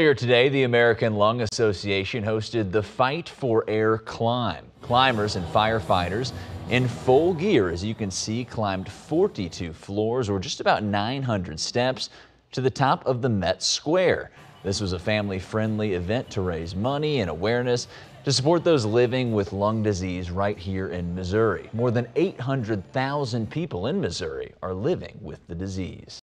Earlier today, the American Lung Association hosted the Fight for Air Climb. Climbers and firefighters in full gear, as you can see, climbed 42 floors or just about 900 steps to the top of the Met Square. This was a family-friendly event to raise money and awareness to support those living with lung disease right here in Missouri. More than 800,000 people in Missouri are living with the disease.